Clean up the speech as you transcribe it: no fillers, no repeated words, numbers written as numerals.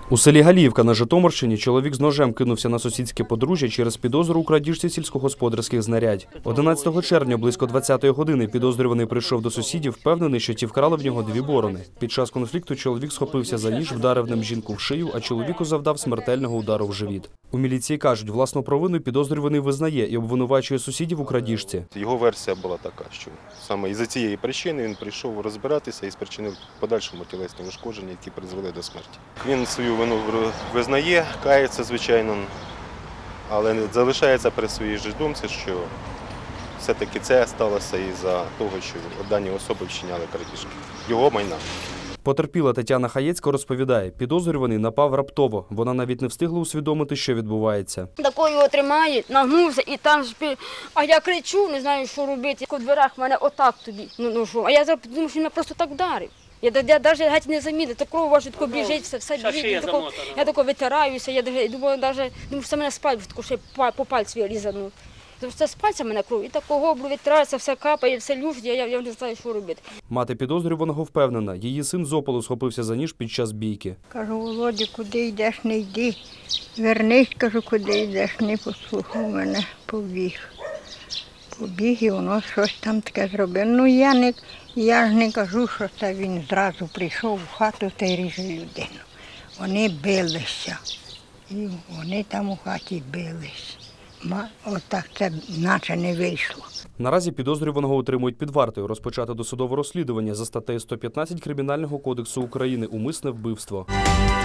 У селі Галіївка на Житомирщині чоловік з ножем кинувся на сусідське подружжя через підозру у крадіжці сільськогосподарських знарядь. 11 червня близько 20-ї години підозрюваний прийшов до сусідів, впевнений, що ті вкрали в нього 2 борони. Під час конфлікту чоловік схопився за ніж, вдарив ним жінку в шию, а чоловіку завдав смертельного удару в живіт. У міліції кажуть, власну провину підозрюваний визнає і обвинувачує сусідів у крадіжці. Його версія була така, що саме із-за цієї причини він прийшов розбиратися і спричинив подальшому тілесні ушкодження, які призвели до смерті. Він свою вину визнає, кається, звичайно, але залишається при своїй ж думці, що все-таки це сталося із-за того, що дані особи вчиняли крадіжки. Його майна. Потерпіла Тетяна Хаєцька розповідає, підозрюваний напав раптово. Вона навіть не встигла усвідомити, що відбувається. Такою його тримає, нагнувся і там ж, а я кричу, не знаю, що робити. У дверях в мене отак тобі, а я думаю, що він мене просто так вдарив. Я навіть геть не замітила, то кров ваша тако біжить, все біжить. Я тако витираюся, я думаю, що мене спать, ще по пальцю різану. Це з пальця мене кров, і такого витирається, все капає, все люфт, я не знаю, що робити. Мати підозрюваного впевнена, її син з опалу схопився за ніж під час бійки. Кажу, Володя, куди йдеш, не йди. Вернись, кажу, куди йдеш, не послухав мене, побіг. Побіг і воно щось там таке зробив. Ну я ж не кажу, що це він зразу прийшов в хату та й ріже людину. Вони билися, і вони там у хаті бились. Отак це наче не вийшло. Наразі підозрюваного утримують під вартою. Розпочато досудове розслідування за статтею 115 Кримінального кодексу України «Умисне вбивство».